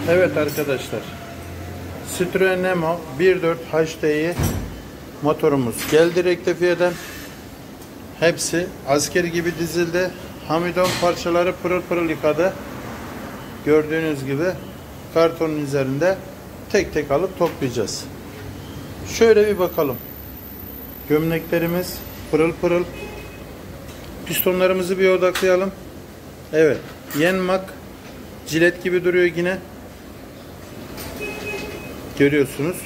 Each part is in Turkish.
Evet arkadaşlar, Citroen Nemo 1.4 HDI motorumuz geldi rektifiyeden. Hepsi asker gibi dizildi. Hamidon parçaları pırıl pırıl yıkadı. Gördüğünüz gibi kartonun üzerinde tek tek alıp toplayacağız. Şöyle bir bakalım. Gömleklerimiz pırıl pırıl. Pistonlarımızı bir odaklayalım. Evet, Yenmak cilet gibi duruyor yine. Görüyorsunuz.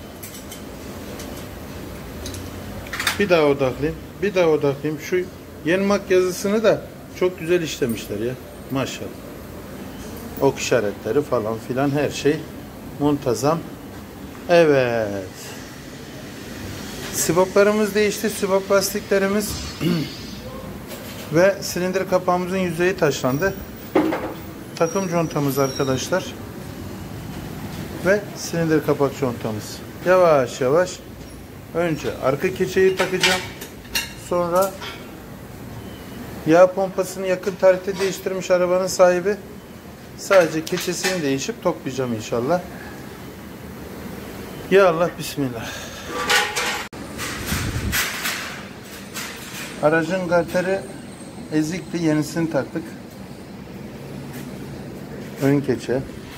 Bir daha odaklayayım. Bir daha odaklayayım. Şu Yenmak yazısını da çok güzel işlemişler ya. Maşallah. Ok işaretleri falan filan her şey muntazam. Evet. Siboplarımız değişti. Sibop lastiklerimiz ve silindir kapağımızın yüzeyi taşlandı. Takım contamız arkadaşlar. Ve silindir kapak contamız. Yavaş yavaş önce arka keçeyi takacağım. Sonra yağ pompasını yakın tarihte değiştirmiş arabanın sahibi. Sadece keçesini değişip toplayacağım inşallah. Ya Allah, bismillah. Aracın garteri ezikti, yenisini taktık. Ön keçe.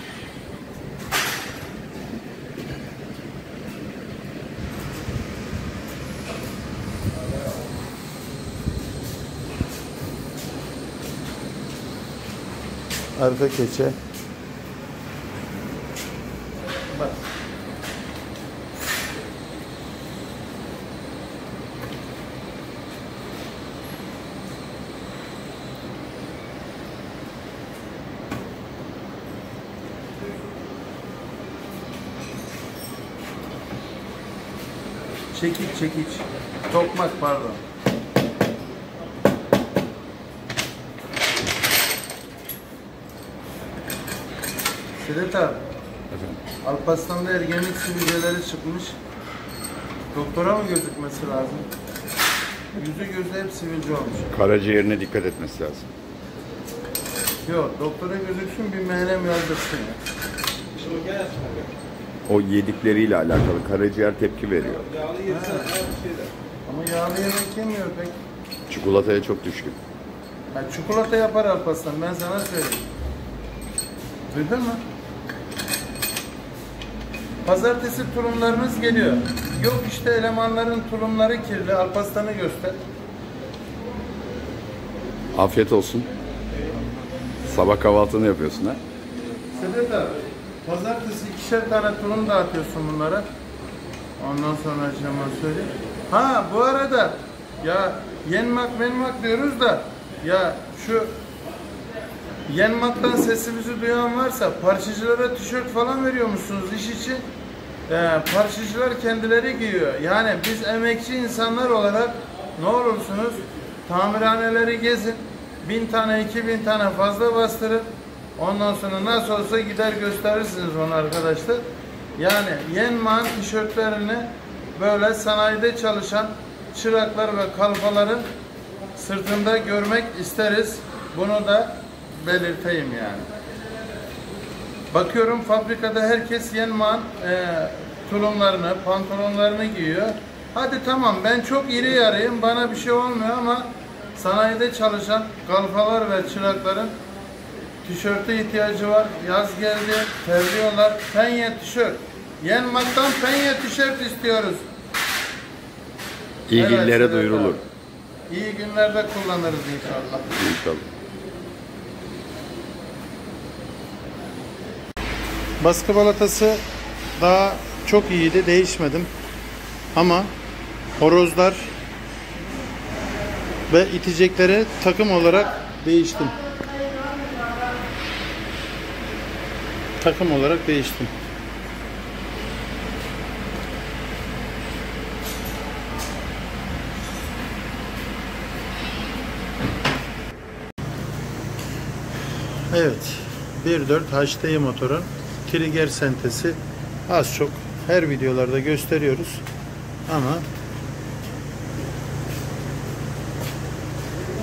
Arka keçe. Bak. Çekiç. Tokmak, pardon. Sedat abi. Efendim? Alparslan'da ergenlik sivilceleri çıkmış. Doktora mı gözükmesi lazım? Yüzü gözü hep sivilce olmuş. Karaciğerine dikkat etmesi lazım. Yok, doktora gözüksün, bir merhem yazdırsın ya. O yedikleriyle alakalı. Karaciğer tepki veriyor. Yağlı yersen ama yağlı yemek yemiyor pek. Çikolataya çok düşkün. Ha, çikolata yapar Alparslan, ben sana söyleyeyim. Duydun mu? Pazartesi tulumlarınız geliyor. Yok işte elemanların tulumları kirli. Alparslan'ı göster. Afiyet olsun. Sabah kahvaltını yapıyorsun ha? Sedat abi, pazartesi 2'şer tane tulum dağıtıyorsun bunlara. Ondan sonra Cemal söyleyeyim. Ha bu arada ya Yenmak diyoruz da ya şu Yenmak'tan sesimizi duyan varsa parçacılara tişört falan veriyor musunuz iş için? Parçacılar kendileri giyiyor. Yani biz emekçi insanlar olarak ne olursunuz tamirhaneleri gezin. 1000 tane 2000 tane fazla bastırın. Ondan sonra nasıl olsa gider gösterirsiniz onu arkadaşlar. Yani Yenmak'ın tişörtlerini böyle sanayide çalışan çıraklar ve kalfaların sırtında görmek isteriz. Bunu da belirteyim yani. Bakıyorum fabrikada herkes Yenmak'ın tulumlarını, pantolonlarını giyiyor. Hadi tamam, ben çok iri yarıyım, bana bir şey olmuyor ama sanayide çalışan kalfalar ve çırakların tişörte ihtiyacı var. Yaz geldi, terliyorlar. Penye tişört. Yenmak'tan penye tişört istiyoruz. İlgililere duyurulur. İyi günlerde kullanırız inşallah. İnşallah. Baskı balatası daha çok iyiydi, değişmedim. Ama horozlar ve itecekleri takım olarak değiştim. Takım olarak değiştim. Evet, 1.4 HDI motorun trigger sentezi az çok her videolarda gösteriyoruz ama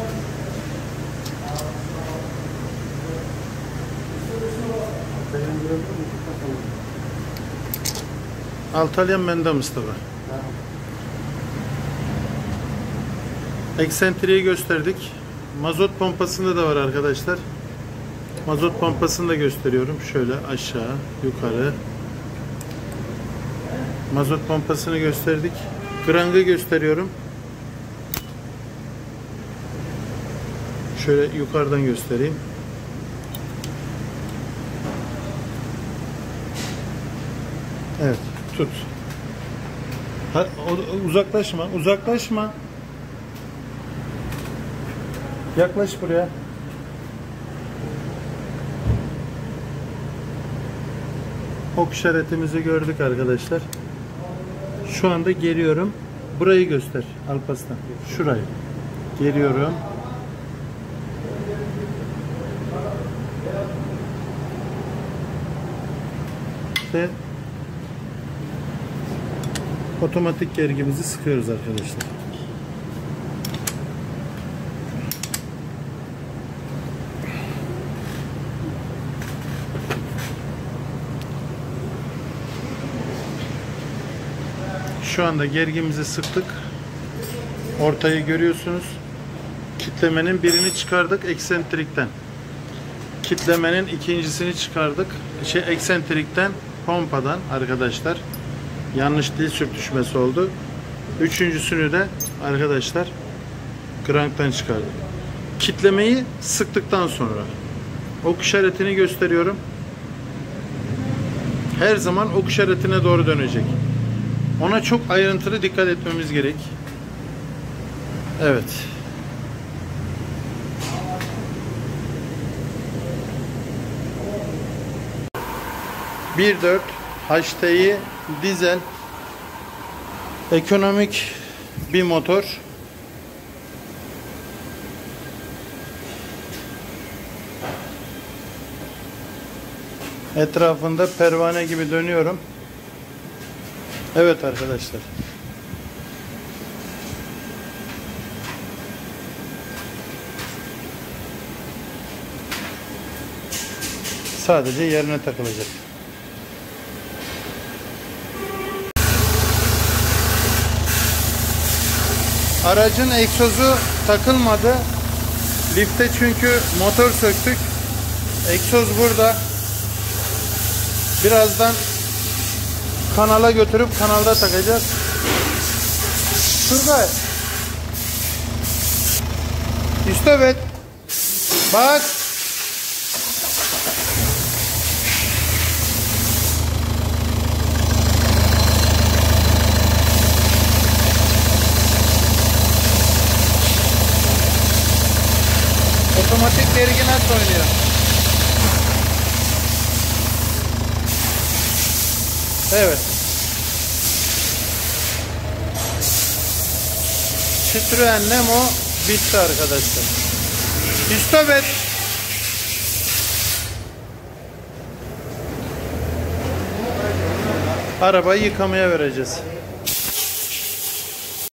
benim Altalyan bende Mustafa. Eksentriği gösterdik. Mazot pompasında da var arkadaşlar. Mazot pompasını da gösteriyorum. Şöyle aşağı, yukarı. Mazot pompasını gösterdik. Krangı gösteriyorum. Şöyle yukarıdan göstereyim. Evet, tut. Uzaklaşma, uzaklaşma. Yaklaş buraya. Ok işaretimizi gördük arkadaşlar. Şu anda geriyorum. Burayı göster Alparslan. Şurayı. Geriyorum. Ve otomatik gergimizi sıkıyoruz arkadaşlar. Şu anda gergimizi sıktık. Ortayı görüyorsunuz. Kitlemenin birini çıkardık eksentrikten. Kitlemenin ikincisini çıkardık. Eksentrikten, pompadan arkadaşlar. Yanlış dil sürtüşmesi oldu. Üçüncüsünü de arkadaşlar kranktan çıkardık. Kitlemeyi sıktıktan sonra ok işaretini gösteriyorum. Her zaman ok işaretine doğru dönecek. Ona çok ayrıntılı dikkat etmemiz gerek. Evet. ...1.4 HTI dizel ekonomik bir motor. Etrafında pervane gibi dönüyorum. Evet arkadaşlar. Sadece yerine takılacak. Aracın egzozu takılmadı. Lifte çünkü motor söktük. Egzoz burada. Birazdan kanala götürüp kanalda takacağız. Turgay. İşte bak. Otomatik gergi nasıl oynuyor? Evet. Citroen Nemo bitti arkadaşlar. İstobet. Arabayı yıkamaya vereceğiz.